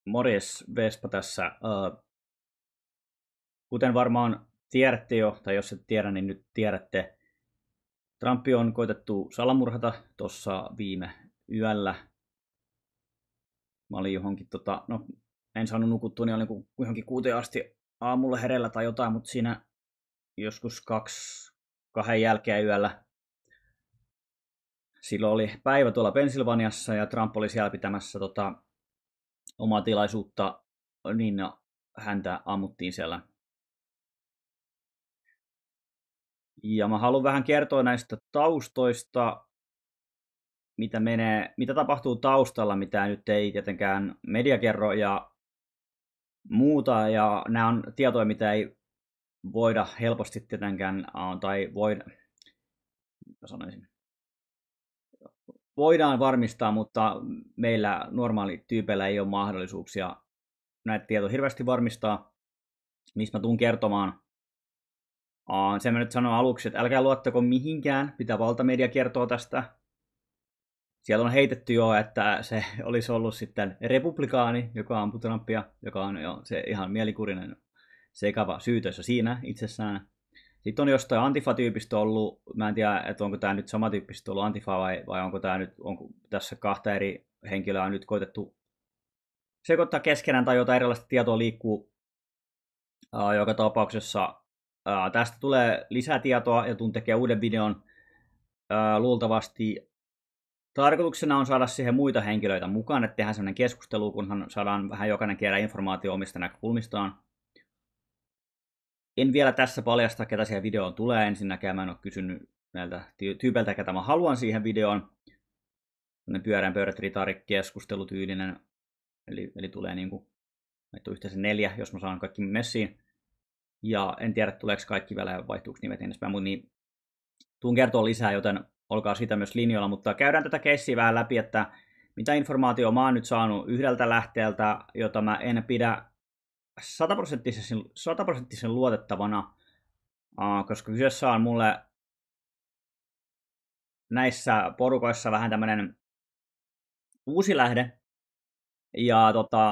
Morjes, Vespa tässä. Kuten varmaan tiedätte jo, tai jos et tiedä, niin nyt tiedätte. Trumpi on koitettu salamurhata tuossa viime yöllä. Mä olin johonkin, en saanut nukuttua, niin olin johonkin 6 asti aamulla hereillä tai jotain, mutta siinä joskus 2 jälkeen yöllä. Silloin oli päivä tuolla Pennsylvaniassa ja Trump oli siellä pitämässä omaa tilaisuutta, niin häntä ammuttiin siellä. Ja mä haluan vähän kertoa näistä taustoista, mitä tapahtuu taustalla, mitä nyt ei tietenkään media kerro ja muuta. Ja nämä on tietoja, mitä ei voida helposti tietenkään, tai voidaan varmistaa, mutta meillä normaalityypeillä ei ole mahdollisuuksia näitä tietoja hirveästi varmistaa, mistä mä tuun kertomaan. Sen mä nyt sanon aluksi, että älkää luottako mihinkään, mitä valtamedia kertoo tästä. Siellä on heitetty jo, että se olisi ollut sitten republikaani, joka ampui Trumpia, joka on jo se ihan mielikurinen sekava syytös siinä itsessään. Sitten on jostain Antifa-tyypistä ollut, mä en tiedä, että onko tämä nyt samantyyppistä ollut Antifa vai onko tämä nyt, onko tässä 2 eri henkilöä on nyt koitettu sekoittaa keskenään tai jotain erilaista tietoa liikkuu. Joka tapauksessa tästä tulee lisää tietoa ja tuun tekemään uuden videon luultavasti. Tarkoituksena on saada siihen muita henkilöitä mukaan, että tehdään sellainen keskustelu, kunhan saadaan vähän jokainen kerran informaatio omista näkökulmistaan. En vielä tässä paljasta, ketä siihen videoon tulee. Ensinnäkään mä en ole kysynyt näiltä tyypeiltä, ketä mä haluan siihen videoon. Sellainen pyöreän pöydät keskustelutyylinen. Eli tulee niinku yhteensä 4, jos mä saan kaikki messiin. Ja en tiedä, tuleeko kaikki vielä ja vaihtuuko nimet enemmän, mutta niin tuun kertoa lisää, joten olkaa sitä myös linjoilla, mutta käydään tätä keissiä vähän läpi, että mitä informaatiota mä oon nyt saanut yhdeltä lähteeltä, jota mä en pidä 100% luotettavana, koska kyseessä on mulle näissä porukoissa vähän tämmönen uusi lähde, ja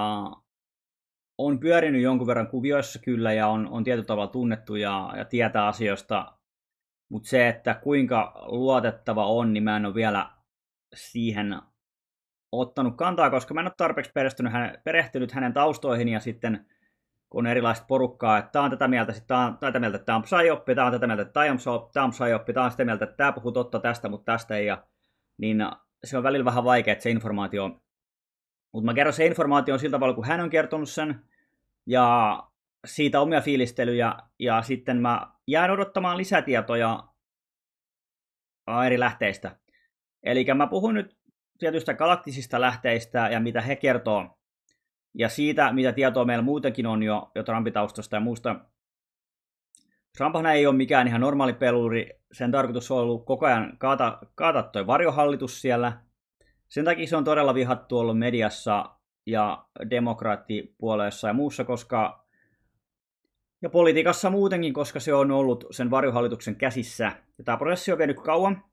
on pyörinyt jonkun verran kuvioissa kyllä, ja on tietyllä tavalla tunnettu ja tietää asioista, mutta se, että kuinka luotettava on, niin mä en ole vielä siihen ottanut kantaa, koska mä en ole tarpeeksi perehtynyt hänen taustoihin ja sitten kun on erilaista porukkaa, että tää on tätä mieltä, sitten tää on tätä mieltä, että tää on psyoppi, tää on tätä mieltä, että tää on psyoppi, tää on sitä mieltä, että tää puhuu totta tästä, mutta tästä ei, niin se on välillä vähän vaikea, että se informaatio on. Mutta mä kerron se informaatio sillä tavalla, kun hän on kertonut sen, ja siitä omia fiilistelyjä, ja sitten mä jään odottamaan lisätietoja eri lähteistä. Eli mä puhun nyt tietystä galaktisista lähteistä ja mitä he kertoo, ja siitä, mitä tietoa meillä muutenkin on jo Trumpin taustasta ja muusta. Trumphan ei ole mikään ihan normaali peluri, sen tarkoitus on ollut koko ajan kaataa toi varjohallitus siellä. Sen takia se on todella vihattu ollut mediassa ja demokraattipuolueessa ja muussa, ja politiikassa muutenkin, koska se on ollut sen varjohallituksen käsissä. Ja tämä prosessi on vienyt kauan.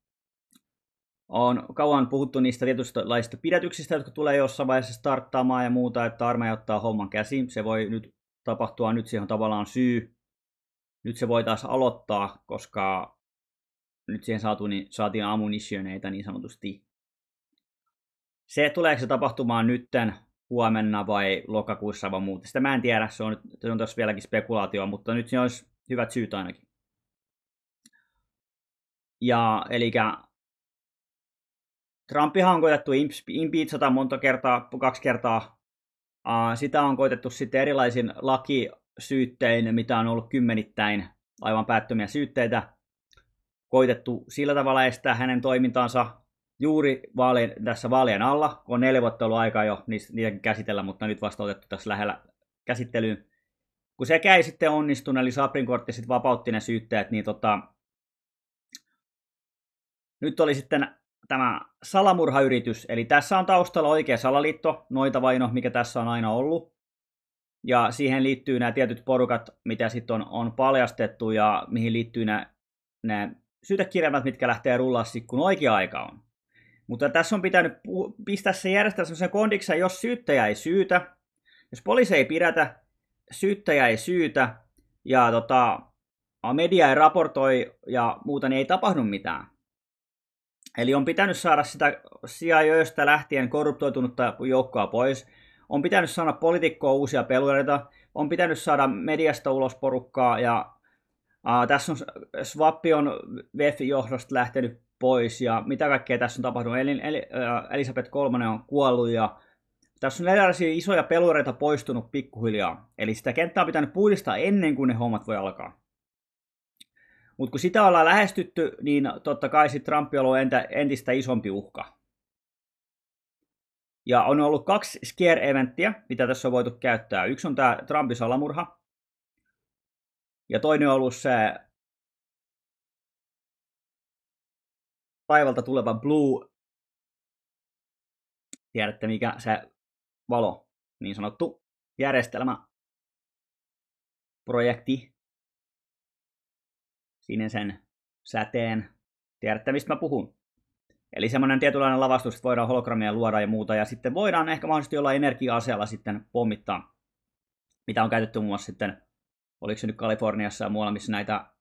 On kauan puhuttu niistä tietynlaisista pidätyksistä, jotka tulee jossain vaiheessa starttaamaan ja muuta, että armeija ottaa homman käsiin. Se voi nyt tapahtua, nyt siihen on tavallaan syy. Nyt se voi taas aloittaa, koska nyt siihen saatiin ammunitioneita niin sanotusti. Se tuleeko se tapahtumaan nytten, huomenna vai lokakuussa vai muuta. Sitä mä en tiedä, se on tässä vieläkin spekulaatio, mutta nyt siinä olisi hyvät syyt ainakin. Ja elikkä Trumpihan on koitettu impeachata monta kertaa, 2 kertaa. Sitä on koitettu sitten erilaisin lakisyyttein, mitä on ollut kymmenittäin aivan päättömiä syytteitä. Koitettu sillä tavalla estää hänen toimintaansa juuri tässä vaalien alla, kun on 4 vuotta ollut aikaa jo niitäkin käsitellä, mutta nyt vasta otettu tässä lähellä käsittelyyn. Kun sekä ei sitten onnistunut, eli Supreme Court sitten vapautti ne syytteet, niin nyt oli sitten tämä salamurhayritys, eli tässä on taustalla oikea salaliitto, noitavaino, mikä tässä on aina ollut. Ja siihen liittyy nämä tietyt porukat, mitä sitten on paljastettu ja mihin liittyy nämä syytekirjelmät, mitkä lähtee rullaa sitten, kun oikea aika on. Mutta tässä on pitänyt pistää se järjestelmä sellaisen kondiksen, jos syyttäjä ei syytä, jos poliisi ei pidätä, syyttäjä ei syytä ja media ei raportoi ja muuta, niin ei tapahdu mitään. Eli on pitänyt saada sitä CIA:sta lähtien korruptoitunutta joukkoa pois, on pitänyt saada poliitikkoa uusia pelureita, on pitänyt saada mediasta ulos porukkaa ja tässä on Swappi on VEF-johdosta lähtenyt pois ja mitä kaikkea tässä on tapahtunut. Elisabeth III on kuollut ja tässä on erilaisia isoja pelureita poistunut pikkuhiljaa. Eli sitä kenttää on pitänyt puhdistaa ennen kuin ne hommat voi alkaa. Mutta kun sitä ollaan lähestytty, niin totta kai sitten Trump on ollut entistä isompi uhka. Ja on ollut 2 scare-eventtiä, mitä tässä on voitu käyttää. Yksi on tämä Trumpin salamurha. Ja toinen on ollut se taivalta tuleva Blue, tiedätte mikä se valo, niin sanottu järjestelmä, projekti, sinisen säteen, tiedätte mistä mä puhun. Eli semmoinen tietynlainen lavastus, että voidaan hologrammia luoda ja muuta, ja sitten voidaan ehkä mahdollisesti jollain energia-aseella sitten pommittaa, mitä on käytetty muun muassa sitten, oliko se nyt Kaliforniassa ja muualla, missä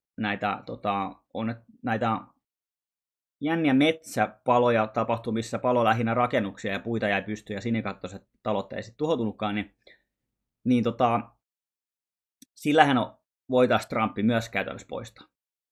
on näitä jänniä metsäpaloja tapahtui, missä palo lähinnä rakennuksia ja puita jäi pystyyn ja sinikattoiset talot ei sitten tuhoutunutkaan, niin sillähän voitaisiin Trumpi myös käytännössä poistaa.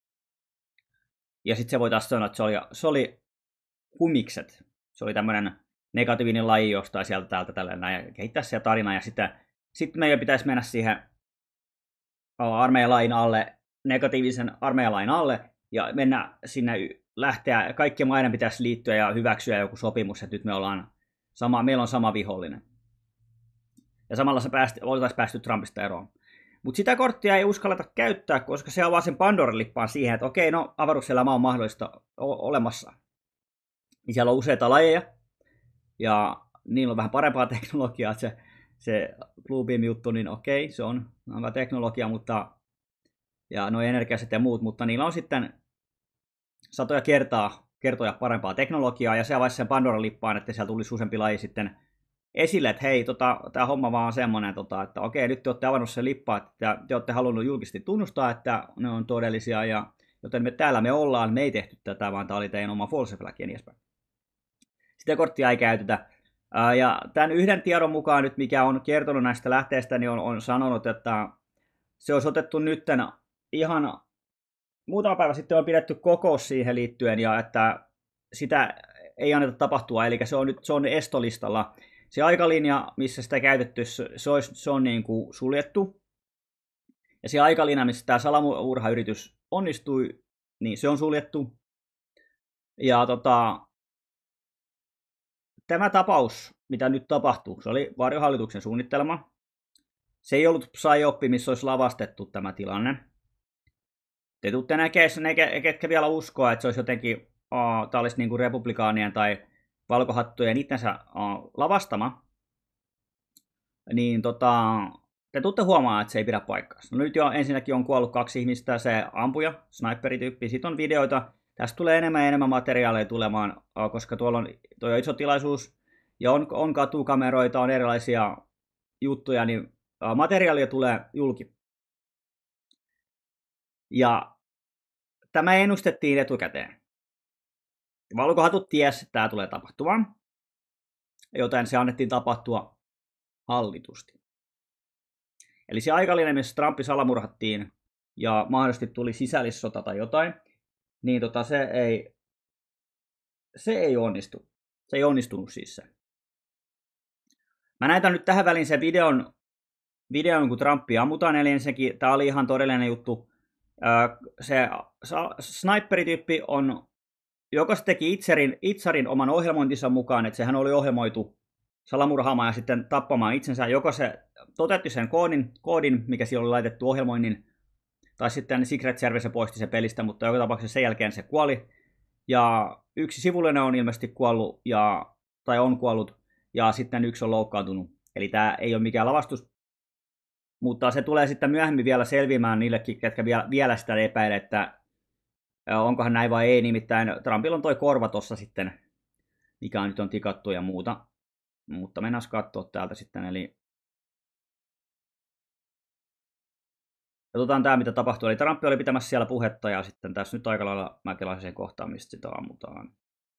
Ja sitten se voitaisiin sanoa, että se oli humikset. Se oli tämmöinen negatiivinen laji jostain sieltä täältä tällainen ja kehittää se tarina ja sitten meidän pitäisi mennä siihen armeijalain alle, negatiivisen armeijalain alle ja mennä sinne lähteä, kaikkien maiden pitäisi liittyä ja hyväksyä joku sopimus, että nyt meillä on sama vihollinen. Ja samalla oltaisiin päästy Trumpista eroon. Mutta sitä korttia ei uskalleta käyttää, koska se avaa sen Pandoran lippaan siihen, että okei, no avaruuselämä on mahdollista olemassa. Niin siellä on useita lajeja, ja niillä on vähän parempaa teknologiaa, että se Bluebeam-juttu, niin okei, se on hyvä teknologia, ja nuo energiaset ja muut, mutta niillä on sitten satoja kertoja parempaa teknologiaa, ja se avaisi sen Pandoran lippaan, että siellä tulisi useampi laji sitten esille, että hei, tämä homma vaan on semmoinen, että okei, nyt te olette avannut sen lippaa, että te olette halunnut julkisesti tunnustaa, että ne on todellisia, ja joten täällä me ollaan, me ei tehty tätä, vaan tämä oli teidän oma false flag ja niin edespäin. Sitä korttia ei käytetä. Ja tämän yhden tiedon mukaan nyt, mikä on kertonut näistä lähteistä, niin on sanonut, että se olisi otettu nytten ihan muutama päivä sitten on pidetty kokous siihen liittyen, ja että sitä ei anneta tapahtua, eli se on estolistalla. Se aikalinja, missä sitä käytetty, se on niin kuin suljettu. Ja se aikalinja, missä tämä salamurhayritys onnistui, niin se on suljettu. Ja tämä tapaus, mitä nyt tapahtuu, se oli varjohallituksen suunnittelema. Se ei ollut psyoppi, missä olisi lavastettu tämä tilanne. Te tuutte näkemään ne, ketkä vielä uskoa, että se olisi jotenkin, tämä olisi niin kuin republikaanien tai valkohattujen itsensä lavastama, niin te tuutte huomaamaan, että se ei pidä paikkaansa. No nyt jo ensinnäkin on kuollut 2 ihmistä, se ampuja, sniperityyppi, sitten on videoita. Tästä tulee enemmän ja enemmän materiaaleja tulemaan, koska tuolla on iso tilaisuus ja on katukameroita, on erilaisia juttuja, niin materiaalia tulee julki. Ja tämä ennustettiin etukäteen. Valkohatut ties, että tämä tulee tapahtumaan, joten se annettiin tapahtua hallitusti. Eli se aikalinja, missä Trumpi salamurhattiin ja mahdollisesti tuli sisällissota tai jotain, niin se ei onnistu. Se ei onnistunut siis se. Mä näytän nyt tähän väliin sen videon kun Trumpi ammutaan, eli ensinnäkin tämä oli ihan todellinen juttu. Se sniperityyppi on, joka se teki Itzarin oman ohjelmointinsa mukaan, että sehän oli ohjelmoitu salamurhaamaan ja sitten tappamaan itsensä, joko se toteutti sen koodin, mikä siellä oli laitettu ohjelmoinnin, tai sitten Secret Service poisti sen pelistä, mutta joka tapauksessa sen jälkeen se kuoli. Ja yksi sivullinen on ilmeisesti kuollut, tai on kuollut, ja sitten yksi on loukkaantunut. Eli tämä ei ole mikään lavastus, mutta se tulee sitten myöhemmin vielä selviämään niillekin, ketkä vielä sitä epäilee, että onkohan näin vai ei. Nimittäin Trumpilla on toi korva tuossa sitten mikä nyt on tikattu ja muuta. Mutta mennään katsoa täältä sitten. Eli katsotaan tämä, mitä tapahtui. Eli Trump oli pitämässä siellä puhetta ja sitten tässä nyt aika lailla Mäkeläisen kohtaan, mistä sitä ammutaan.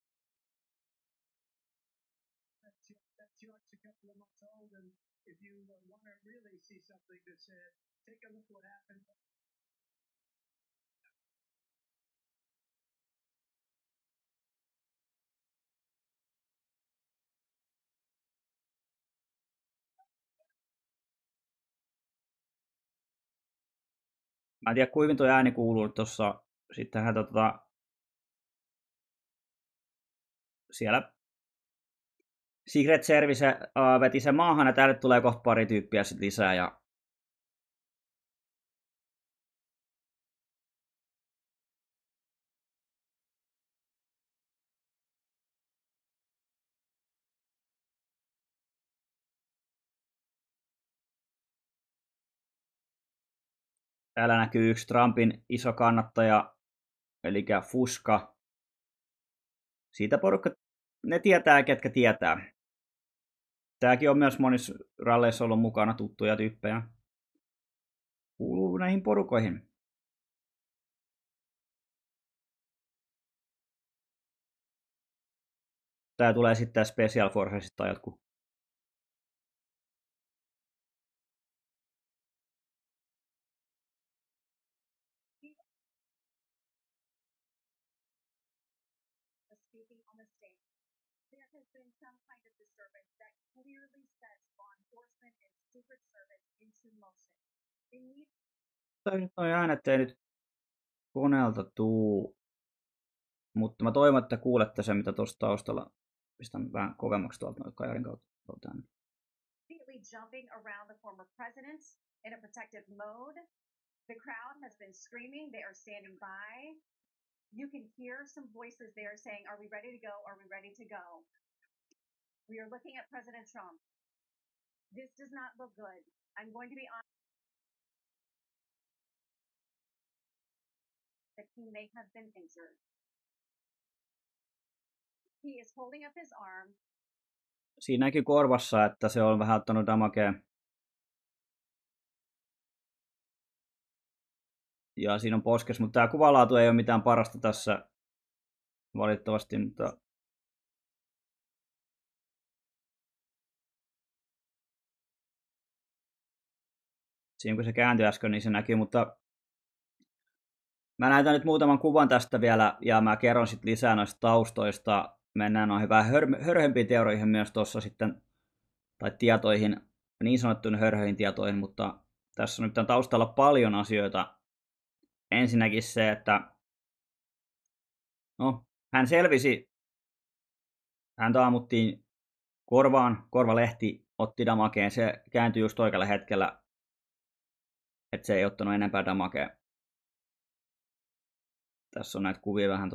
Mä en tiedä, kuinka tuo ääni kuuluu tuossa. Sittenhän siellä Secret Service veti sen maahan ja tälle tulee kohta pari tyyppiä sit lisää. Ja täällä näkyy yksi Trumpin iso kannattaja, eli Fuska. Siitä porukka, ne tietää, ketkä tietää. Tääkin on myös monissa ralleissa ollut mukana tuttuja tyyppejä. Kuuluu näihin porukoihin. Tää tulee sitten Special Forcesista jotkut. Noi äänet ei nyt koneelta tuu, mutta mä toivon, että kuulette sen, mitä tuossa taustalla. Pistän vähän kovemmaksi tuolta kajarin kautta. Jumping around the former president in a protective mode. The crowd has been screaming. They are standing by. You can hear some voices there saying, "Are we ready to go? Are we ready to go?" We are looking at President Trump. This does not look good. I'm going to be honest that he may have been injured. He is holding up his arm. Siinä näkyy korvassa, että se on vähän ottanut damagea. Ja siinä on poskes, mutta tämä kuvalaatu ei ole mitään parasta tässä valitettavasti, mutta siinä kun se kääntyi äsken, niin se näkyy, mutta mä näytän nyt muutaman kuvan tästä vielä ja mä kerron sitten lisää noista taustoista. Mennään noihin vähän hörhempiin teorioihin myös tuossa sitten, tai tietoihin, niin sanottuihin hörhöihin tietoihin, mutta tässä on nyt taustalla paljon asioita. Ensinnäkin se, että no, hän selvisi, häntä ammuttiin korvaan, korvalehti otti damakeen, se kääntyi just oikealla hetkellä, että se ei ottanut enempää damakea. Tässä on näitä kuvia vähän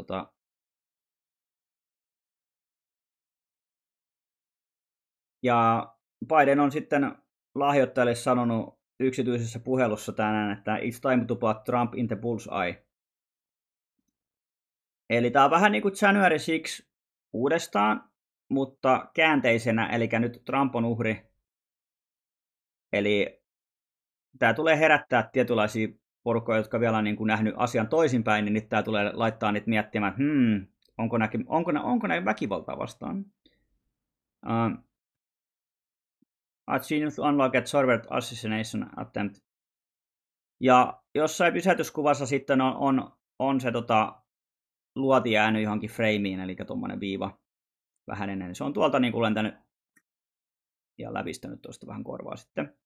Ja Biden on sitten lahjoittajille sanonut yksityisessä puhelussa tänään, että it's time to put Trump in the bullseye. Eli tämä on vähän niin kuin January 6 uudestaan, mutta käänteisenä, eli nyt Trump on uhri. Eli tämä tulee herättää tietynlaisia porukkoja, jotka vielä on niin kuin nähnyt asian toisinpäin, niin nyt tämä tulee laittaa niitä miettimään, että onko näin väkivaltaa vastaan. Genius unlocked server assassination attempt. Ja jossain pysäytyskuvassa sitten on se luoti jäänyt johonkin frameen, eli tuommoinen viiva vähän ennen. Se on tuolta niin kuin lentänyt ja lävistänyt tuosta vähän korvaa sitten.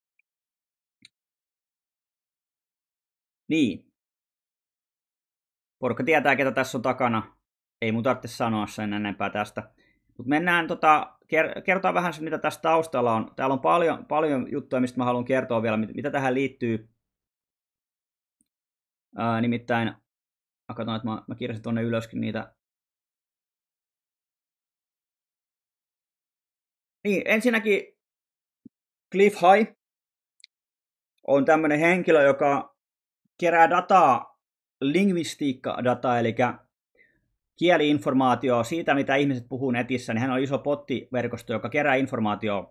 Niin. Porukka tietää, ketä tässä on takana. Ei mun tarvitse sanoa sen enempää tästä. Mutta mennään kertoa vähän se, mitä tässä taustalla on. Täällä on paljon juttuja, mistä mä haluan kertoa vielä, mitä tähän liittyy. Nimittäin, katson, että mä kirjasin tuonne ylöskin niitä. Niin, ensinnäkin Cliff High on tämmöinen henkilö, joka kerää dataa, lingvistiikka-dataa, eli kieli-informaatio siitä, mitä ihmiset puhuu netissä, niin hän on iso bottiverkosto, joka kerää informaatiota.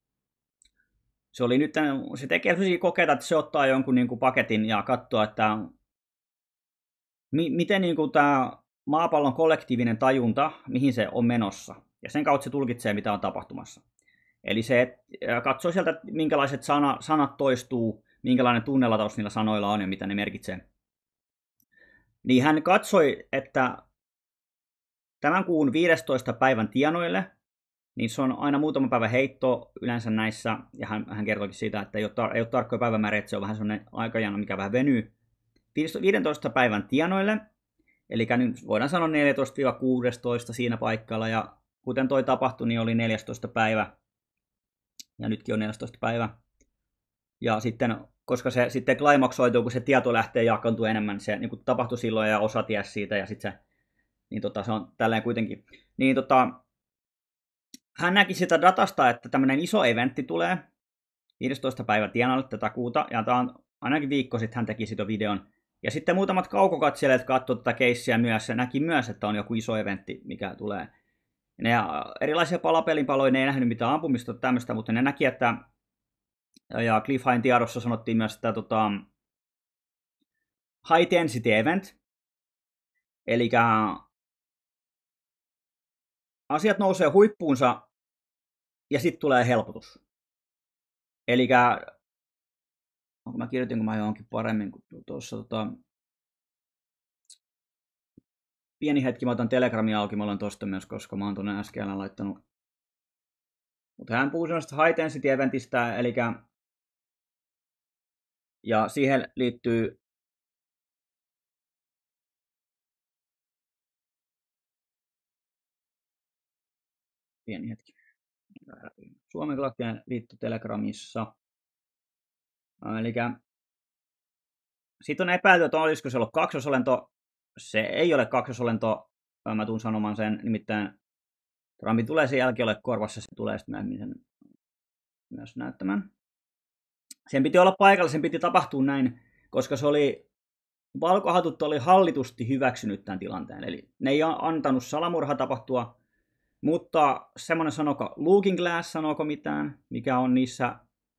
Se tekee sellaisia kokeita, että se ottaa jonkun niin kuin paketin ja katsoo, että miten niin kuin tämä maapallon kollektiivinen tajunta, mihin se on menossa. Ja sen kautta se tulkitsee, mitä on tapahtumassa. Eli se katsoo sieltä, minkälaiset sanat toistuu, minkälainen tunnelataus niillä sanoilla on ja mitä ne merkitsee. Niin hän katsoi, että tämän kuun 15. päivän tienoille, niin se on aina muutama päivä heitto yleensä näissä, ja hän kertoikin siitä, että ei ole tarkkoja päivämääriä, että se on vähän sellainen aikajana, mikä vähän venyy. 15. päivän tienoille, eli nyt voidaan sanoa 14-16 siinä paikalla, ja kuten toi tapahtui, niin oli 14. päivä, ja nytkin on 14. päivä. Ja sitten, koska se sitten klimaksoituu, kun se tieto lähtee jakantua enemmän, se niin tapahtui silloin ja osa tiesi siitä, ja sitten se, niin se on tälleen kuitenkin. Niin hän näki sitä datasta, että tämmöinen iso eventti tulee 15. päivä tienoille tätä kuuta, ja tämä on ainakin viikko sitten hän teki siitä videon. Ja sitten muutamat kaukokatselijat katsoivat tätä keissiä myös, ja näki myös, että on joku iso eventti, mikä tulee. Ne erilaisia palapelinpaloja, ne ei nähnyt mitään ampumista tämmöistä, mutta ne näki, että, ja Cliff Hine tiedossa sanottiin myös, että high density event, eli asiat nousee huippuunsa, ja sitten tulee helpotus. Eli mä kirjoitinko mä johonkin paremmin kuin tuossa pieni hetki, mä otan Telegramia auki, mä olen tosta myös, koska mä oon tuonne äsken laittanut. Mutta hän puhuu sellaista high density eventistä, eli ja siihen liittyy pieni hetki. Suomen Galaktinen liitto Telegramissa. Eli sitten on epäilty, että olisiko se ollut kaksosolento. Se ei ole kaksosolento. Mä tuun sanomaan sen, nimittäin Trumpin tulee sen jälkeen ole korvassa, se tulee sitten myöhemmin sen myös näyttämään. Sen piti olla paikalla, sen piti tapahtua näin, koska se oli, valkohatut oli hallitusti hyväksynyt tämän tilanteen. Eli ne ei antanut salamurha tapahtua, mutta semmoinen sanoiko Looking Glass, sanooko mitään, mikä on niissä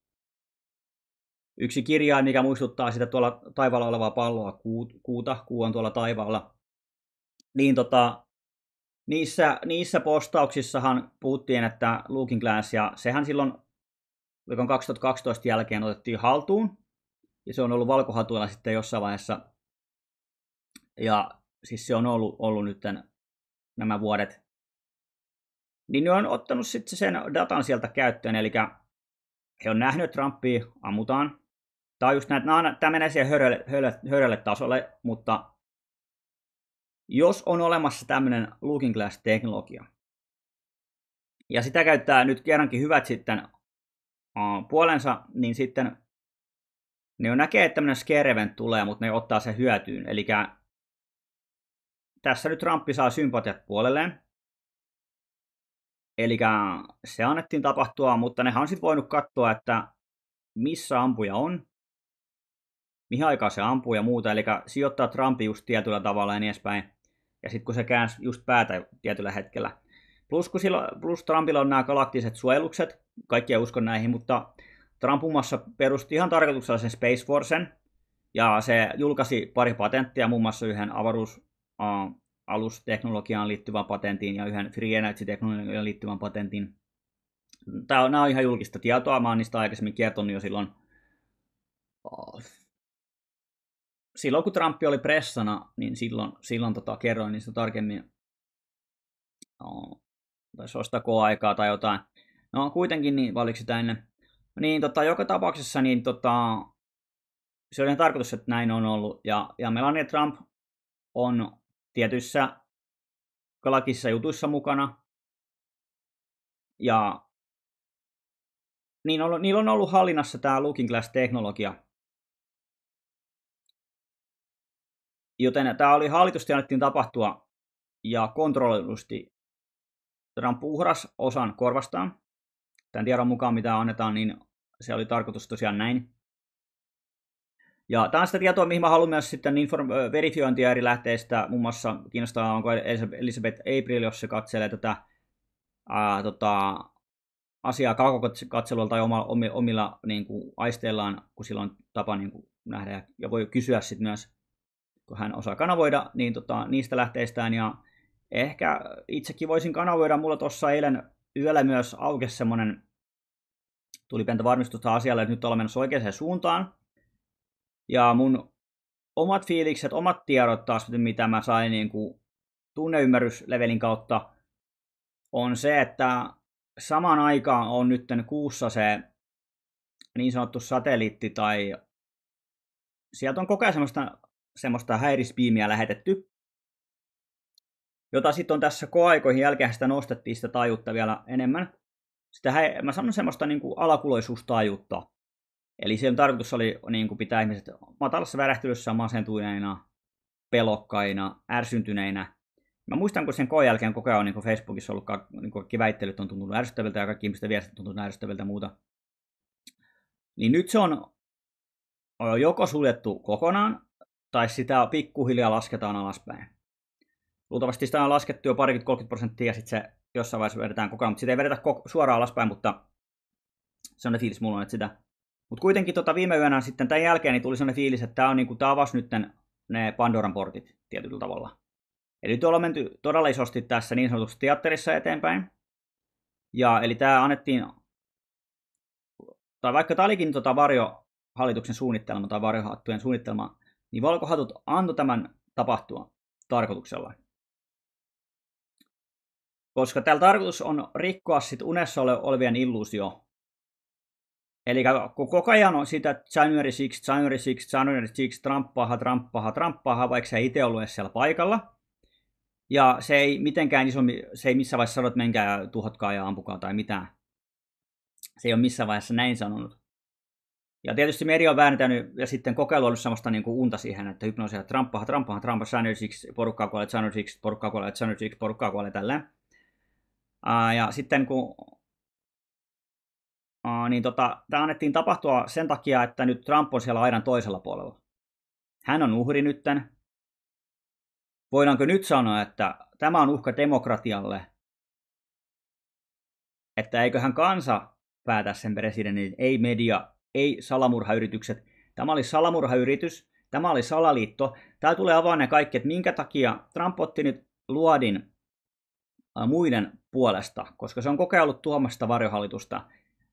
yksi kirjain, mikä muistuttaa sitä tuolla taivaalla olevaa palloa, kuuta, kuu on tuolla taivaalla. Niin niissä postauksissahan puhuttiin, että Looking Glass, ja sehän silloin 2012 jälkeen otettiin haltuun, ja se on ollut valkohatuilla sitten jossain vaiheessa, ja siis se on ollut nyt nämä vuodet, niin ne on ottanut sitten sen datan sieltä käyttöön, eli he on nähnyt, että Trumpia ammutaan. Tämä on just näin, tämä menee siihen hörölle tasolle, mutta jos on olemassa tämmöinen Looking Glass-teknologia, ja sitä käyttää nyt kerrankin hyvät sitten puolensa, niin sitten ne näkee, että tämmöinen scare event tulee, mutta ne ottaa sen hyötyyn. Eli tässä nyt Trump saa sympatiat puolelleen. Eli se annettiin tapahtua, mutta nehän on sitten voinut katsoa, että missä ampuja on, mihin aikaan se ampuu ja muuta, eli sijoittaa Trumpi just tietyllä tavalla ja niin edespäin. Ja sitten kun se käänsi just päätä tietyllä hetkellä. Plus Trumpilla on nämä galaktiset suojelukset, kaikki ei usko näihin, mutta Trump muun muassa perusti ihan tarkoituksella sen Space Forcen, ja se julkaisi pari patenttia, muun muassa yhden avaruusalusteknologiaan liittyvän patentin ja yhden Free Energy-teknologiaan liittyvän patentin. Nämä on ihan julkista tietoa, mä oon niistä aikaisemmin kertonut jo silloin kun Trump oli pressana, niin silloin kerroin niistä tarkemmin. Taisi ostaa aikaa tai jotain. No kuitenkin, niin valiko sitä ennen. Niin joka tapauksessa niin se oli tarkoitus, että näin on ollut. Ja Melania Trump on tietyissä galaktisissa jutuissa mukana. Ja niillä on ollut hallinnassa tämä Looking Glass-teknologia. Joten tämä oli hallitusti annettiin tapahtua ja kontrolloidusti. Trump uhrasi osan korvastaan. Tämän tiedon mukaan, mitä annetaan, niin se oli tarkoitus tosiaan näin. Ja tämä on sitä tietoa, mihin mä haluan myös sitten verifiointia eri lähteistä. Muun muassa kiinnostaa, onko Elizabeth April, jos se katselee tätä asiaa kaukokatselulla tai omilla niin kuin, aisteillaan, kun sillä on tapa niin kuin, nähdä ja voi kysyä sitten myös, kun hän osaa kanavoida, niin niistä lähteistään. Ja ehkä itsekin voisin kanavoida. Mulla tuossa eilen yöllä myös aukesi semmoinen, tuli pientä varmistusta asialle, että nyt ollaan menossa oikeaan suuntaan. Ja mun omat fiilikset, omat tiedot taas, mitä mä sain niin kuin tunneymmärryslevelin kautta, on se, että samaan aikaan on nyt kuussa se niin sanottu satelliitti, tai sieltä on koko ajan semmoista häirispiimiä lähetetty, jota sitten on tässä koaikoihin jälkeen sitä nostettiin sitä taajuutta vielä enemmän. Mä sanon semmoista niin kuin alakuloisuustaajuutta. Eli sen tarkoitus oli niin kuin pitää ihmiset matalassa värähtelyssä masentuneina, pelokkaina, ärsyntyneinä. Mä muistan, kun sen koen jälkeen koko ajan on niin Facebookissa ollut niin kaikki väittelyt on tuntunut ärsyttäviltä ja kaikki ihmisten viestit on tuntunut ärsyttäviltä ja muuta. Niin nyt se on joko suljettu kokonaan, tai sitä pikkuhiljaa lasketaan alaspäin. Luultavasti sitä on laskettu jo 20-30% ja sitten se jossain vaiheessa vedetään koko ajan, mutta sitä ei vedetä suoraan alaspäin, mutta se on ne fiilis mulla on, että sitä. Mutta kuitenkin viime yönä sitten tämän jälkeen niin tuli sellainen fiilis, että tämä on niin kuin, avasi nyt ne Pandoran portit tietyllä tavalla. Eli nyt ollaan menty todella isosti tässä niin sanotussa teatterissa eteenpäin. Ja eli tämä annettiin, tai vaikka tämä olikin varjohallituksen suunnittelma tai varjohattujen suunnittelma, niin valkohatut antoi tämän tapahtua tarkoituksella. Koska täällä tarkoitus on rikkoa sit unessa olevien illuusio. Eli kun koko ajan on sitä January 6, Trumppaha, vaikka se ei itse ollut edes siellä paikalla. Ja se ei mitenkään se ei missään vaiheessa sano, että menkää tuhotkaa ja ampukaa tai mitään. Se ei ole missään vaiheessa näin sanonut. Ja tietysti media on vääntänyt ja sitten kokeilu ollut semmoista niin kuin unta siihen, että hypnoosia, että Trumppaha, January 6, porukkaa kuolee, January 6, porukkaa kuolee, January 6, porukkaa kuolee, tälleen. Ja sitten kun niin tämä annettiin tapahtua sen takia, että nyt Trump on siellä aidan toisella puolella. Hän on uhri nytten. Voidaanko nyt sanoa, että tämä on uhka demokratialle? Että eiköhän kansa päätä sen presidentin, ei media, ei salamurhayritykset. Tämä oli salamurhayritys, tämä oli salaliitto. Täällä tulee avaa ne kaikki, että minkä takia Trump otti nyt luodin muiden puolesta, koska se on kokeillut tuomasta varjohallitusta.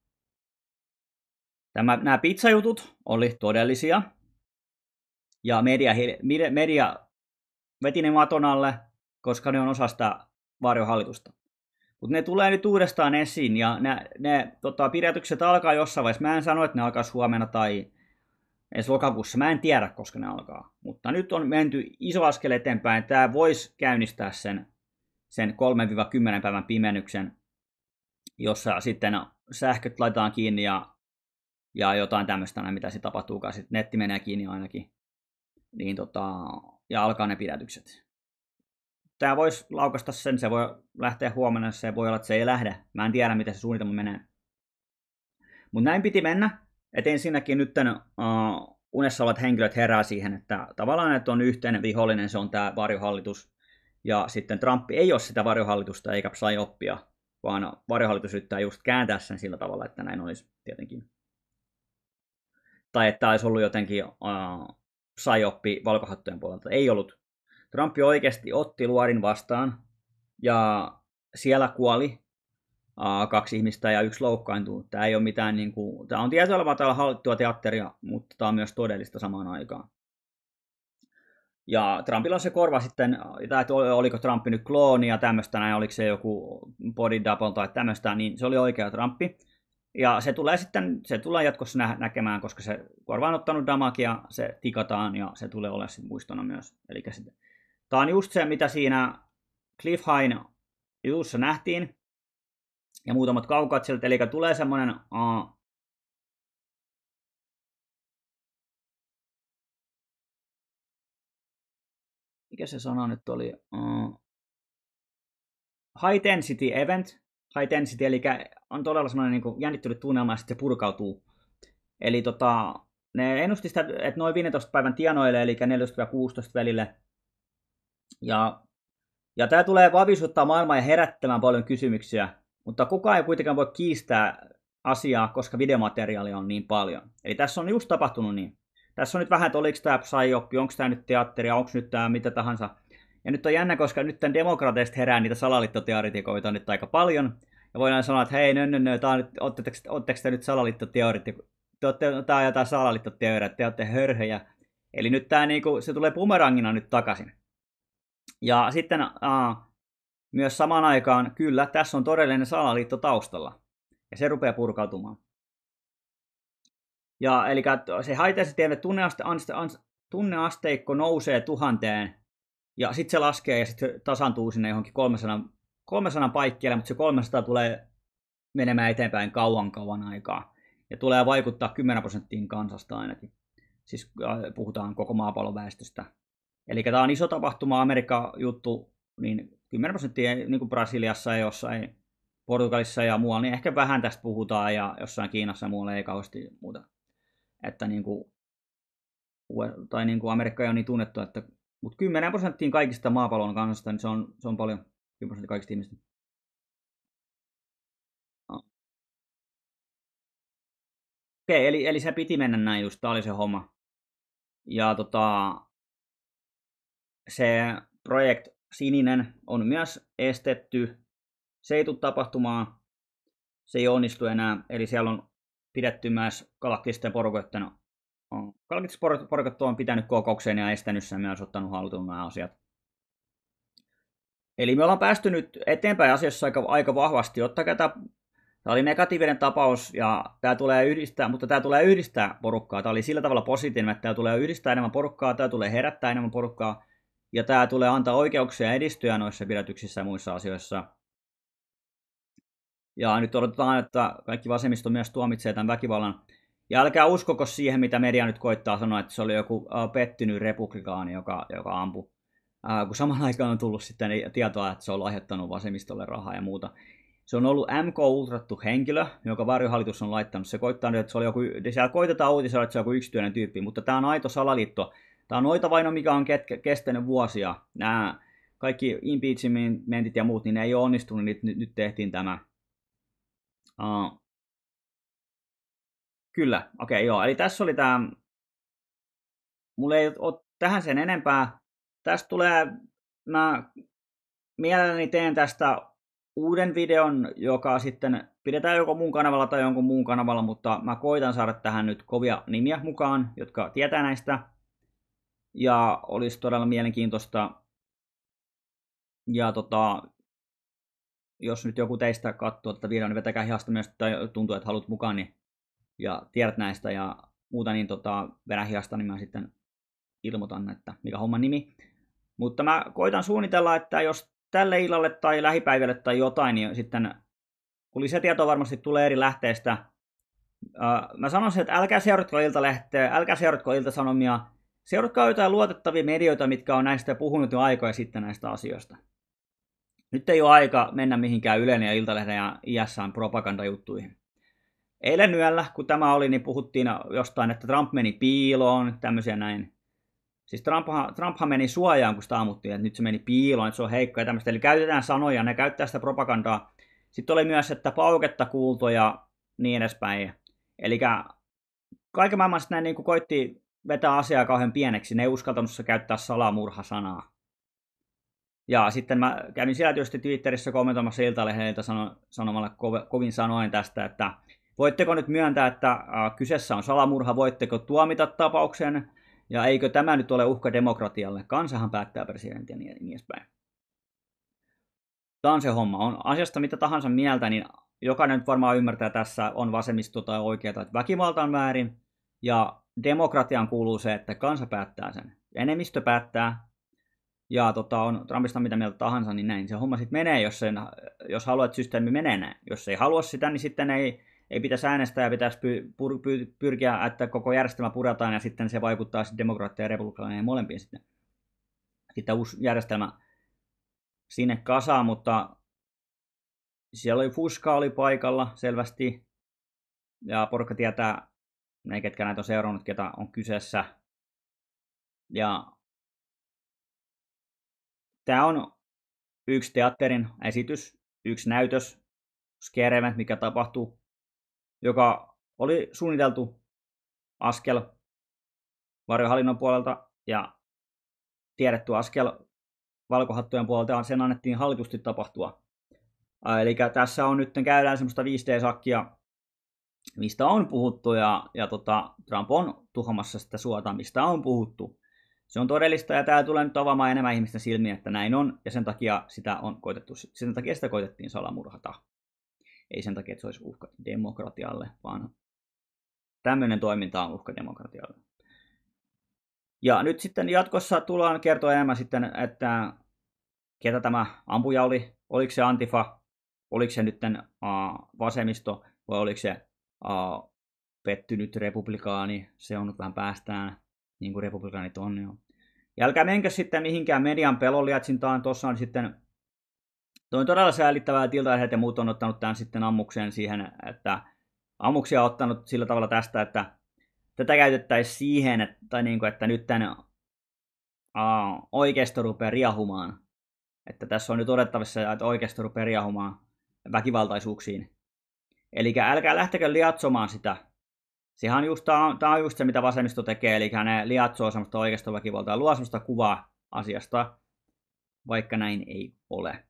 Nämä pizzajutut oli todellisia, ja media veti ne maton alle, koska ne on osa sitä varjohallitusta. Mutta ne tulee nyt uudestaan esiin, ja ne pidätykset alkaa jossain vaiheessa. Mä en sano, että ne alkaa huomenna tai edes lokakuussa. Mä en tiedä, koska ne alkaa. Mutta nyt on menty iso askel eteenpäin. Tämä voisi käynnistää sen 3-10 päivän pimennyksen, jossa sitten sähköt laitetaan kiinni ja jotain tämmöistä, mitä sitten tapahtuukaan. Sitten netti menee kiinni ainakin. Niin ja alkaa ne pidätykset. Tämä voisi laukasta sen, se voi lähteä huomenna, se voi olla, että se ei lähde. Mä en tiedä, miten se suunnitelma menee. Mutta näin piti mennä, että ensinnäkin nyt unessa olevat henkilöt herää siihen, että tavallaan että on yhteinen vihollinen, se on tämä varjohallitus. Ja sitten Trump ei ole sitä varjohallitusta eikä sai oppia, vaan varjohallitus yrittää just kääntää sen sillä tavalla, että näin olisi tietenkin. Tai että olisi ollut jotenkin sai oppi valkohattujen puolelta. Ei ollut. Trump oikeasti otti luodin vastaan ja siellä kuoli 2 ihmistä ja 1 loukkaantui. Tämä ei ole mitään, tämä on tietyllä tavalla hallittua teatteria, mutta tämä on myös todellista samaan aikaan. Ja Trumpilla on se korva sitten, että oliko Trump nyt klooni ja tämmöistä näin, oliko se joku body double tai tämmöistä, niin se oli oikea Trumpi. Ja se tulee jatkossa näkemään, koska se korva on ottanut damakia, se tikataan ja se tulee olemaan sitten muistona myös. Eli tämä on just se, mitä siinä Cliff Hine jutussa nähtiin ja muutamat kaukatselut, eli tulee semmoinen mikä se sana nyt oli? High density event. High density, eli on todella semmoinen niin jännittynyt tunnelma ja sitten se purkautuu. Eli ne ennusti sitä, että noin 15 päivän tienoille, eli 14-16 välille. Ja tämä tulee vavisuttaa maailmaa ja herättämään paljon kysymyksiä, mutta kukaan ei kuitenkaan voi kiistää asiaa, koska videomateriaalia on niin paljon. Eli tässä on just tapahtunut niin. Tässä on nyt vähän, että oliko tämä psyoppi, onko tämä nyt teatteria, onko nyt tämä mitä tahansa. Ja nyt on jännä, koska nyt tämän demokraateista herää niitä salaliittoteoretikoita nyt aika paljon. Ja voidaan sanoa, että hei, ootteko te nyt salaliittoteoretikoita? Tämä on jotain salaliittoteoria, te olette hörhöjä. Eli nyt tämä, niinku, se tulee bumerangina nyt takaisin. Ja sitten myös samaan aikaan, kyllä, tässä on todellinen salaliitto taustalla. Ja se rupeaa purkautumaan. Ja eli se haitaisi teille tunneasteikko nousee 1000, ja sitten se laskee ja sitten tasantuu sinne johonkin 300 paikkeelle, mutta se 300 tulee menemään eteenpäin kauan aikaa. Ja tulee vaikuttaa 10% kansasta ainakin. Siis puhutaan koko maapallon väestöstä. Eli tämä on iso tapahtuma, Amerikan juttu, niin 10% niin kuin Brasiliassa ja jossain Portugalissa ja muualla, niin ehkä vähän tästä puhutaan ja jossain Kiinassa ja muualla ei kauheasti muuta. Että niin kuin, tai niin kuin Amerikka ei ole niin tunnettu, että mutta 10% kaikista maapallon kansasta, niin se on paljon, 10% kaikista ihmistä. Okei, eli se piti mennä näin just, tämä oli se homma. Ja se Project Sininen on myös estetty. Se ei tule tapahtumaan. Se ei onnistu enää. Eli siellä on pidetty myös galaktisten porukoiden. Galaktiset porukat on pitänyt kokouksen ja estänyt sen myös ottanut haltuun nämä asiat. Eli me ollaan päästy nyt eteenpäin asiassa aika vahvasti. Ottakaa tämä oli negatiivinen tapaus ja tämä tulee yhdistää, mutta tämä tulee yhdistää porukkaa. Tämä oli sillä tavalla positiivinen, että tämä tulee yhdistää enemmän porukkaa, tämä tulee herättää enemmän porukkaa ja tämä tulee antaa oikeuksia edistyä noissa pidätyksissä ja muissa asioissa. Ja nyt odotetaan, että kaikki vasemmisto myös tuomitsee tämän väkivallan. Ja älkää uskoko siihen, mitä media nyt koittaa sanoa, että se oli joku pettynyt republikaani, joka ampui. Kun saman aikaan on tullut sitten tietoa, että se on lahjoittanut vasemmistolle rahaa ja muuta. Se on ollut MK-ultrattu henkilö, joka varjohallitus on laittanut. Se koittaa nyt, että se oli joku, siellä koitetaan uutisoida, että se on joku yksityinen tyyppi, mutta tämä on aito salaliitto. Tämä on noita vaino, mikä on kestänyt vuosia. Nämä kaikki impeachmentit ja muut, niin ne ei ole onnistunut, niin nyt tehtiin tämä. Kyllä, okei, joo. Eli tässä oli tämä. Mulla ei ole tähän sen enempää. Tästä tulee, mä mielelläni teen tästä uuden videon, joka sitten pidetään joko mun kanavalla tai jonkun muun kanavalla, mutta mä koitan saada tähän nyt kovia nimiä mukaan, jotka tietää näistä. Ja olisi todella mielenkiintoista. Ja jos nyt joku teistä katsoo tätä videoa, niin vetäkää hihasta myös, tai tuntuu, että haluat mukaan, niin, ja tiedät näistä ja muuta, niin vedä hihasta, niin mä sitten ilmoitan, että mikä homman nimi. Mutta mä koitan suunnitella, että jos tälle illalle tai lähipäivälle tai jotain, niin sitten, kun lisätietoa varmasti tulee eri lähteistä, mä sanoisin, että älkää seuratko Iltalehteä, älkää seuratko Ilta-Sanomia, seuratkaa jotain luotettavia medioita, mitkä on näistä puhunut jo aikoja sitten näistä asioista. Nyt ei ole aika mennä mihinkään Ylen ja Iltalehden ja ISA:n propagandajuttuihin. Eilen yöllä, kun tämä oli, niin puhuttiin jostain, että Trump meni piiloon, tämmöisiä näin. Siis Trumphan meni suojaan, kun sitä ammuttiin, että nyt se meni piiloon, että se on heikko ja tämmöistä. Eli käytetään sanoja, ne käyttää sitä propagandaa. Sitten oli myös, että pauketta kuultu ja niin edespäin. Eli kaiken maailman sitten näin niin koitti vetää asiaa kauhean pieneksi. Ne ei uskaltanut käyttää salamurha-sanaa. Ja sitten mä kävin siellä tietysti Twitterissä kommentoimassa Iltalehdeltä sanomalla kovin sanoin tästä, että voitteko nyt myöntää, että kyseessä on salamurha, voitteko tuomita tapauksen, ja eikö tämä nyt ole uhka demokratialle? Kansahan päättää presidentin ja niin edespäin. Tämä on se homma. On asiasta mitä tahansa mieltä, niin jokainen nyt varmaan ymmärtää tässä, on vasemmisto tai oikeata, että väkivalta on väärin, ja demokratiaan kuuluu se, että kansa päättää sen. Enemmistö päättää, ja on Trumpista mitä mieltä tahansa, niin näin se homma sitten menee, jos haluat, että systeemi menee näin. Jos ei halua sitä, niin sitten ei pitäisi äänestää ja pitäisi pyrkiä, että koko järjestelmä puretaan ja sitten se vaikuttaa sitten demokraattia ja republikaaneihin molempiin sitten. Sitten uusi järjestelmä sinne kasaan, mutta siellä oli Fuska oli paikalla selvästi ja porukka tietää ne ketkä näitä on seurannut, ketä on kyseessä. Ja tämä on yksi teatterin esitys, yksi näytös, scare event, mikä tapahtuu, joka oli suunniteltu askel varjohallinnon puolelta ja tiedetty askel valkohattujen puolelta, ja sen annettiin hallitusti tapahtua. Eli tässä on nyt käydään semmoista 5D-sakkia, mistä on puhuttu, ja Trump on tuhomassa sitä suota, mistä on puhuttu. Se on todellista, ja tämä tulee nyt avaamaan enemmän ihmisten silmiä, että näin on, ja sen takia sitä koitettiin salamurhata. Ei sen takia, että se olisi uhka demokratialle, vaan tämmöinen toiminta on uhka demokratialle. Ja nyt sitten jatkossa tullaan kertoa enemmän sitten, että ketä tämä ampuja oli. Oliko se Antifa, oliko se nyt vasemmisto vai oliko se pettynyt republikaani. Se on nyt vähän päästään, niin kuin republikaanit on jo. Ja älkää menkö sitten mihinkään median pelonlietsintaan. Tuossa on sitten toi todella säälittävää, Tilda ja muut on ottanut tämän sitten ammukseen siihen, että ammuksia on ottanut sillä tavalla tästä, että tätä käytettäisiin siihen, että nyt tämän oikeisto rupeaa riahumaan. Että tässä on nyt odottavissa, että oikeisto rupeaa riahumaan väkivaltaisuuksiin. Eli älkää lähtekö liatsomaan sitä. Tämä on just se, mitä vasemmisto tekee, eli ne liatsoo semmoista oikeistoväkivaltaa, luo semmoista kuvaa asiasta, vaikka näin ei ole.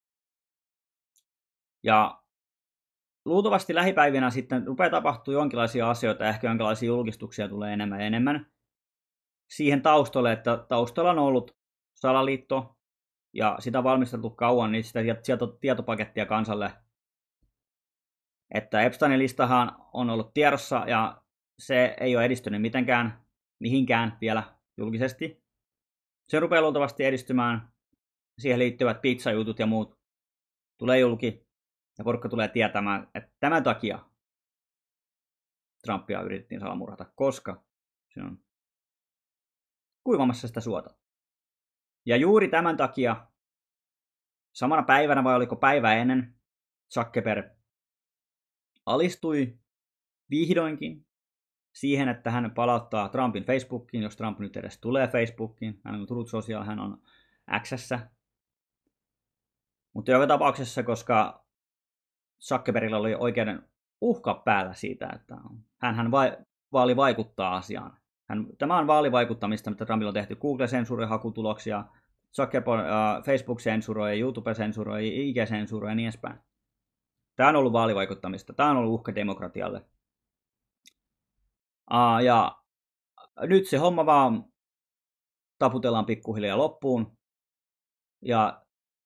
Ja luultavasti lähipäivinä sitten rupeaa tapahtumaan jonkinlaisia asioita, ehkä jonkinlaisia julkistuksia tulee enemmän ja enemmän siihen taustalle, että taustalla on ollut salaliitto ja sitä on valmisteltu kauan, niin sitä tietopakettia kansalle. Että Epsteinin listahan on ollut tiedossa ja se ei ole edistynyt mihinkään vielä julkisesti. Se rupeaa luultavasti edistymään, siihen liittyvät pizzajutut ja muut tulee julki. Ja porukka tulee tietämään, että tämän takia Trumpia yritettiin salamurhata, koska se on kuivamassa sitä suota. Ja juuri tämän takia, samana päivänä vai oliko päivä ennen, Zuckerberg alistui vihdoinkin siihen, että hän palauttaa Trumpin Facebookiin, jos Trump nyt edes tulee Facebookiin. Hän on Truth Social, hän on X:ssä. Mutta joka tapauksessa, koska Zuckerbergilla oli oikeuden uhka päällä siitä, että hän vaali vaikuttaa asiaan. Tämä on vaalivaikuttamista, mitä Trumpilla on tehty. Google sensuroi hakutuloksia, Facebook sensuroi, YouTube sensuroi, IG sensuroi ja niin edespäin. Tämä on ollut vaalivaikuttamista. Tämä on ollut uhka demokratialle. Ja nyt se homma vaan taputellaan pikkuhiljaa loppuun. Ja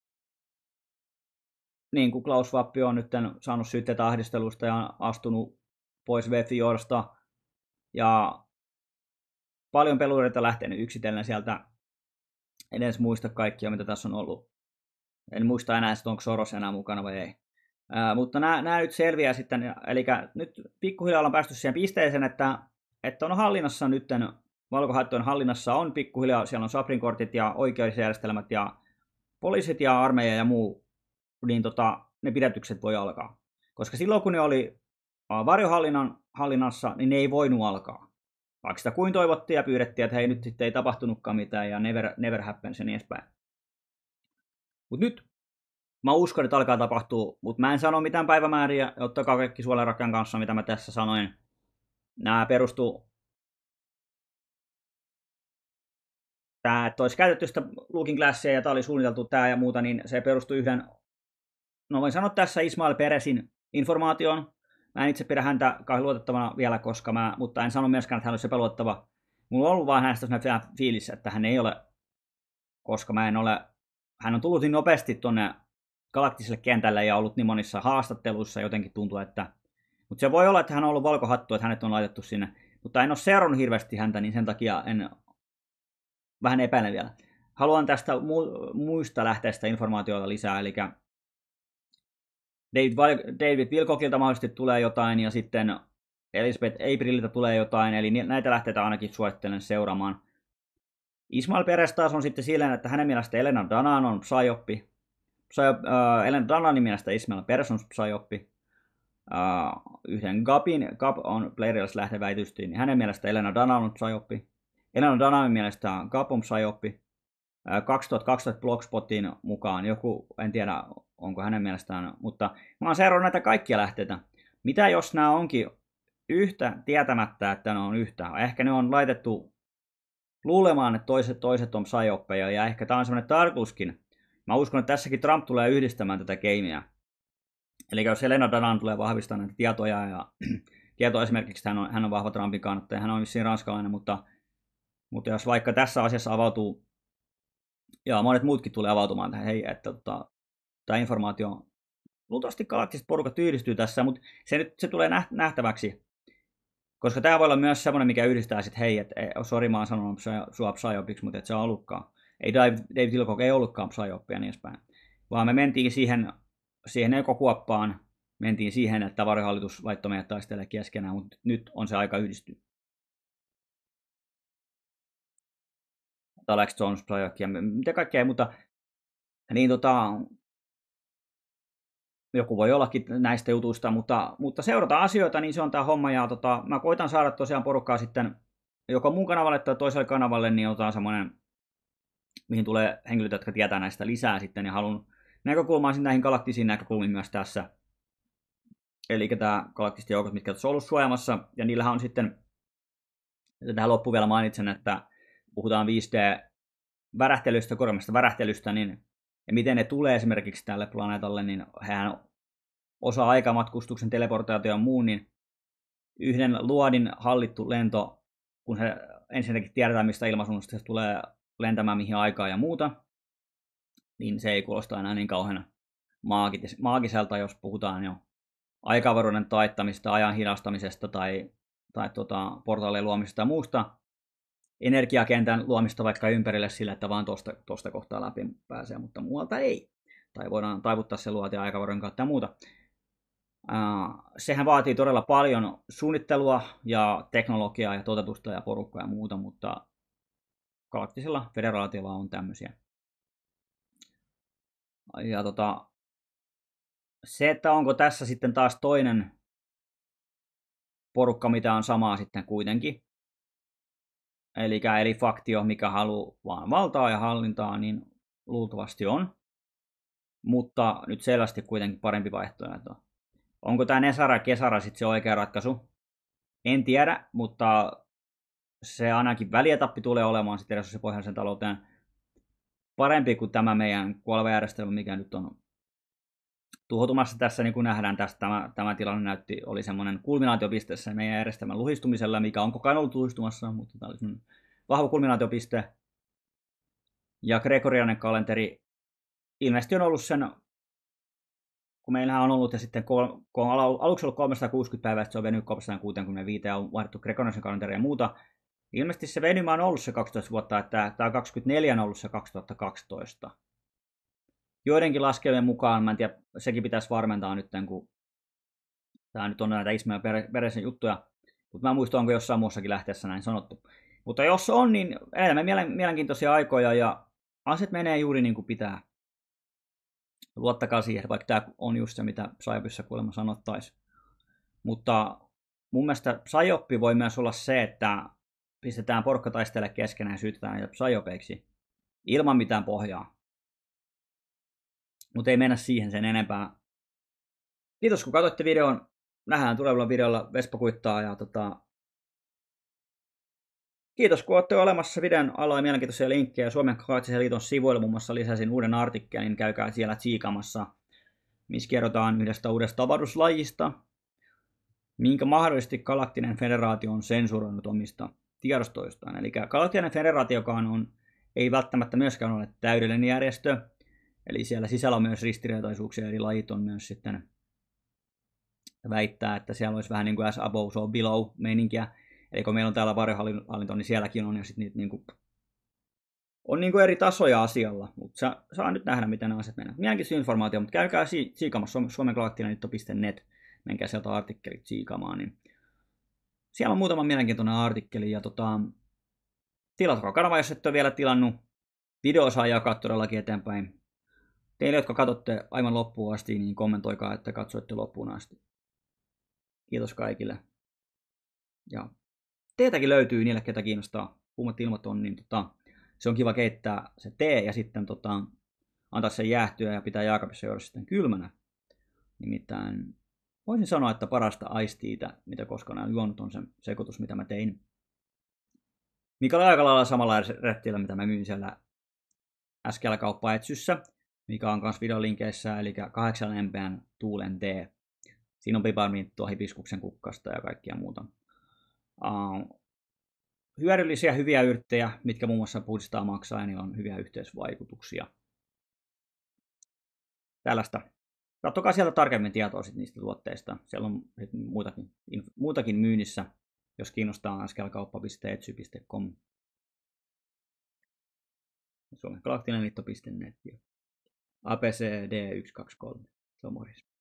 niin kuin Klaus Schwab on nyt saanut syytteitä ahdistelusta ja astunut pois VFJosta. Ja paljon pelureita lähtenyt yksitellen sieltä. En edes muista kaikkia, mitä tässä on ollut. En muista enää, onko Soros enää mukana vai ei. Mutta nämä nyt selviää sitten. Eli nyt pikkuhiljaa ollaan päästy siihen pisteeseen, että on hallinnassa nyt, valkohattujen hallinnassa on pikkuhiljaa, siellä on Saprin kortit ja oikeusjärjestelmät ja poliisit ja armeija ja muu, niin ne pidätykset voi alkaa. Koska silloin kun ne oli varjohallinnan hallinnassa, niin ne ei voinut alkaa. Vaikka sitä kuin toivottiin ja pyydettiin, että hei nyt sitten ei tapahtunutkaan mitään ja never happens ja niin edespäin. Mutta nyt mä uskon, että alkaa tapahtua, mutta mä en sano mitään päivämääriä, ottakaa kaikki suolenrakkaan kanssa, mitä mä tässä sanoin. Nämä perustuu, että olisi käytetty sitä Looking Glassia ja tämä oli suunniteltu tämä ja muuta, niin se perustui yhden, no voin sanoa tässä Ismail Perezin informaation. Mä en itse pidä häntä kauhean luotettavana vielä, mutta en sano myöskään, että hän olisi epäluotettava. Mulla on ollut vaan hänestä sellainen fiilis, että hän ei ole, koska hän on tullut niin nopeasti tuonne galaktiselle kentälle ja ollut niin monissa haastatteluissa, jotenkin tuntuu, että, mutta se voi olla, että hän on ollut valkohattu, että hänet on laitettu sinne, mutta en ole seurannut hirveästi häntä, niin sen takia vähän epäilen vielä. Haluan tästä muista lähteistä informaatiota lisää, eli David Wilcockilta mahdollisesti tulee jotain, ja sitten Elizabeth Aprililta tulee jotain, eli näitä lähteitä ainakin suosittelen seuraamaan. Ismail Perez taas on sitten silleen, että hänen mielestä Elena Danaan on psyoppi. Elena Dananin mielestä Ismail Perez on psyoppi. yhden Gap on Players lähteväitysti, niin hänen mielestä Elena Danaan on psyoppi. Elena Danaanin mielestä Gap on psyoppi. 2012 Blogspotin mukaan joku, en tiedä onko hänen mielestään, mutta mä oon seurannut näitä kaikkia lähteitä. Mitä jos nämä onkin yhtä tietämättä, että ne on yhtä? Ehkä ne on laitettu luulemaan, että toiset on psyoppeja, ja ehkä tämä on semmoinen tarkoituskin. Mä uskon, että tässäkin Trump tulee yhdistämään tätä gameä. Eli jos Elena Danaan tulee vahvistamaan näitä tietoja, ja tietoa esimerkiksi, että hän on vahva Trumpin kannattaja, hän on vissiin ranskalainen, mutta jos vaikka tässä asiassa avautuu, ja monet muutkin tulee avautumaan tähän, hei, että tämä informaatio, luultavasti galaktiset porukat yhdistyy tässä, mutta se tulee nähtäväksi, koska tämä voi olla myös semmoinen, mikä yhdistää sitten, hei, että sori, mä oon sanonut sua psyopiksi, mutta et se on ollutkaan. Ei Dave Tilcock ei ollutkaan psyoppi ja niin edespäin, vaan me mentiin siihen ekokuoppaan, mentiin siihen, että tavarihallitus laittoi meidät taistelemaan keskenään, mutta nyt on se aika yhdistyä. Alex Jones, psyoppi ja mitä kaikkea, mutta niin joku voi ollakin näistä jutuista, mutta seurataan asioita, niin se on tämä homma, ja mä koitan saada tosiaan porukkaa sitten joko mun kanavalle tai toiselle kanavalle, niin otetaan semmoinen, mihin tulee henkilöitä, jotka tietää näistä lisää sitten, ja haluan näkökulmaa näihin galaktisiin näkökulmiin myös tässä. Eli tämä galaktiset joukot, mitkä on ollut suojamassa, ja niillähän on sitten, tähän loppuun vielä mainitsen, että puhutaan 5D-värähtelystä, korjaammasta värähtelystä, niin ja miten ne tulee esimerkiksi tälle planeetalle, niin hän osaa aikamatkustuksen, teleportaatio ja muun, niin yhden luodin hallittu lento, kun he ensinnäkin tiedetään, mistä ilmansuunnasta se tulee lentämään mihin aikaan ja muuta, niin se ei kuulosta enää niin kauhean maagiselta, jos puhutaan jo aikavaruuden taittamista, ajan hidastamisesta tai portaalien luomisesta ja muusta, energiakentän luomista vaikka ympärille sillä, että vaan tuosta kohtaa läpi pääsee, mutta muualta ei. Tai voidaan taivuttaa se luotia aikavarojen kautta ja muuta. Sehän vaatii todella paljon suunnittelua ja teknologiaa ja toteutusta ja porukkaa ja muuta, mutta galaktisella federaatiolla on tämmöisiä. Ja se, että onko tässä sitten taas toinen porukka, mitä on samaa sitten kuitenkin, eli faktio, mikä haluaa vaan valtaa ja hallintaa, niin luultavasti on. Mutta nyt selvästi kuitenkin parempi vaihtoehto. Onko tämä Nesara Kesara sitten se oikea ratkaisu? En tiedä, mutta se ainakin välietappi tulee olemaan sitten resurssipohjaisen talouteen parempi kuin tämä meidän kuoleva-järjestelmä, mikä nyt on tuhoutumassa tässä, niin kuin nähdään tästä. Tämä tilanne oli semmoinen kulminaatiopisteessä meidän järjestelmän luhistumisella, mikä on koko ajan ollut luhistumassa, mutta tämä oli vahva kulminaatiopiste. Ja gregorianen kalenteri ilmeisesti on ollut sen, kun meillähän on ollut, ja sitten kun on aluksi ollut 360 päivää, se on venyt 365 ja on vaihdettu gregorianen kalenteri ja muuta. Ilmeisesti se venymä on ollut se 12 vuotta, että tämä 24 on ollut se 2012. Joidenkin laskelmien mukaan, mä en tiedä, sekin pitäisi varmentaa nyt, kun tämä nyt on näitä Ismail Perezin juttuja, mutta mä muistan, onko jossain muussakin lähteessä näin sanottu. Mutta jos on, niin elämme mielenkiintoisia aikoja ja asiat menee juuri niin kuin pitää. Luottakaa siihen, vaikka tämä on just se, mitä Psyopissa kuulemma sanottaisiin. Mutta mun mielestä psyoppi voi myös olla se, että pistetään porukka taistelemaan keskenään ja syytetään niitä psyopeiksi ilman mitään pohjaa. Mutta ei mennä siihen sen enempää. Kiitos kun katsoitte videon. Nähdään tulevalla videolla. Vespa kuittaa. Ja kiitos kun olette olemassa videon alla ja mielenkiintoisia linkkejä. Suomen Galaktisen liiton sivuilla muun muassa lisäsin uuden artikkelin. Niin käykää siellä tsiikamassa, missä kerrotaan yhdestä uudesta avaruuslajista, minkä mahdollisesti Galaktinen federaatio on sensuroinut omista tiedostoistaan. Eli Galaktinen federaatiokaan ei välttämättä myöskään ole täydellinen järjestö. Eli siellä sisällä on myös ristiriitaisuuksia, eri lajit on myös sitten väittää, että siellä olisi vähän niin kuin as above, so below meininkiä. Eli kun meillä on täällä varjohallinto, niin sielläkin on, ja sitten niitä niin kuin, on niin kuin eri tasoja asialla. Mutta saa nyt nähdä, miten nämä asiat menevät. Mielenkiintoista informaatiota, mutta käykää tsiikamassa suomengalaktinenliitto.net, menkää sieltä artikkelit tsiikamaan. Niin siellä on muutama mielenkiintoinen artikkeli, ja tilatkaa kanava, jos et ole vielä tilannut. Video saa jakaa todellakin eteenpäin. Teille, jotka katsotte aivan loppuun asti, niin kommentoikaa, että katsoitte loppuun asti. Kiitos kaikille. Ja teetäkin löytyy niille, ketä kiinnostaa kuumat ilmat on, niin se on kiva keittää se tee ja sitten antaa sen jäähtyä ja pitää jääkaapissa juoda sitten kylmänä. Nimittäin voisin sanoa, että parasta aistiitä, mitä koskaan olen juonut, on se sekoitus, mitä mä tein. Mikä oli aika lailla samalla rettillä, mitä mä myin siellä SKL-kauppa Etsyssä, mikä on myös videolinkeissä, eli 8 lempeän tuulen tee. Siinä on piparminttua, hibiskuksen kukkasta ja kaikkia muuta. Hyödyllisiä, hyviä yrttejä, mitkä muun muassa puhdistaa maksaa ja niillä on hyviä yhteisvaikutuksia. Tällaista. Katsokaa sieltä tarkemmin tietoa niistä tuotteista. Siellä on muutakin myynnissä, jos kiinnostaa sklkauppa.etsy.com. Suomen galaktinenliitto.net ja APCD123. Se on morjens.